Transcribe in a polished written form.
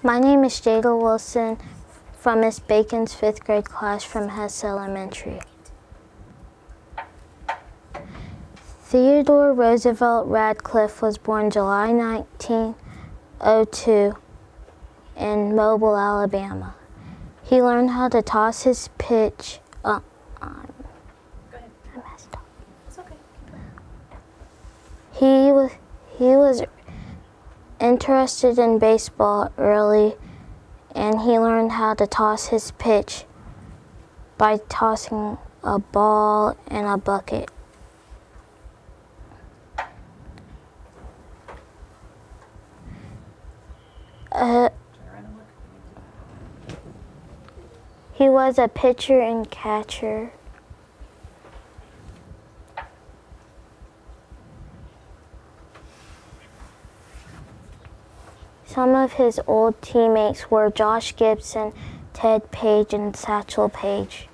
My name is Jada Wilson from Miss Bacon's 5th grade class from Hesse Elementary. Theodore Roosevelt Radcliffe was born July 1902 in Mobile, Alabama. He learned how to toss his pitch. Go ahead. I messed up. It's okay. He was interested in baseball early, and he learned how to toss his pitch by tossing a ball in a bucket. He was a pitcher and catcher. Some of his old teammates were Josh Gibson, Ted Page, and Satchel Paige.